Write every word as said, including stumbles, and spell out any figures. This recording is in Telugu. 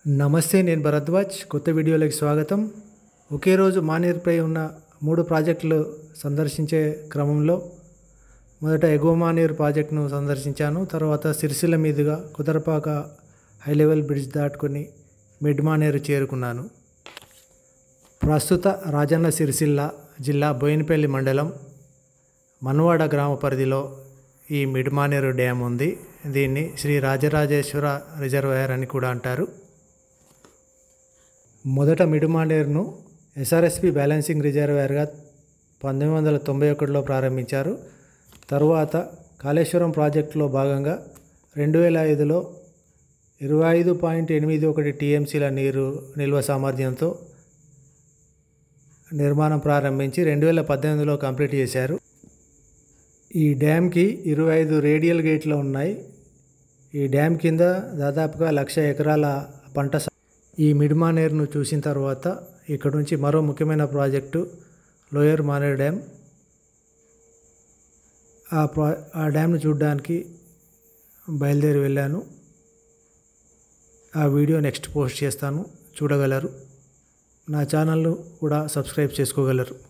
నమస్తే, నేను భరద్వాజ్. కొత్త వీడియోలోకి స్వాగతం. ఒకే రోజు మానేర్పై ఉన్న మూడు ప్రాజెక్టులు సందర్శించే క్రమంలో మొదట ఎగువ మానేరు ప్రాజెక్టును సందర్శించాను. తర్వాత సిరిసిల్ల మీదుగా కుదరపాక హై లెవెల్ బ్రిడ్జ్ దాటుకొని మిడ్ మానేరు చేరుకున్నాను. ప్రస్తుత రాజన్న సిరిసిల్ల జిల్లా బోయినపల్లి మండలం మన్వాడ గ్రామ పరిధిలో ఈ మిడ్ మానేరు డ్యామ్ ఉంది. దీన్ని శ్రీ రాజరాజేశ్వర రిజర్వాయర్ అని కూడా అంటారు. మొదట మిడ్ మానేరును ఎస్ఆర్ఎస్పి బ్యాలెన్సింగ్ రిజర్వాయర్గా పంతొమ్మిది వందల తొంభై ఒకటిలో ప్రారంభించారు. తరువాత కాళేశ్వరం ప్రాజెక్టులో భాగంగా రెండు వేల ఐదులో ఇరవై ఐదు పాయింట్ ఎనిమిది ఒకటి టీఎంసీల నీరు నిల్వ సామర్థ్యంతో నిర్మాణం ప్రారంభించి రెండు వేల పద్దెనిమిదిలో కంప్లీట్ చేశారు. ఈ డ్యామ్కి ఇరవై ఐదు రేడియల్ గేట్లు ఉన్నాయి. ఈ డ్యామ్ కింద దాదాపుగా లక్ష ఎకరాల పంట. ఈ మిడ్ మానేరును చూసిన తర్వాత ఇక్కడ నుంచి మరో ముఖ్యమైన ప్రాజెక్టు లోయర్ మానేర్ డ్యామ్. ఆ ప్రా ఆ డ్యామ్ను చూడడానికి బయలుదేరి వెళ్ళాను. ఆ వీడియో నెక్స్ట్ పోస్ట్ చేస్తాను, చూడగలరు. నా ఛానల్ను కూడా సబ్స్క్రైబ్ చేసుకోగలరు.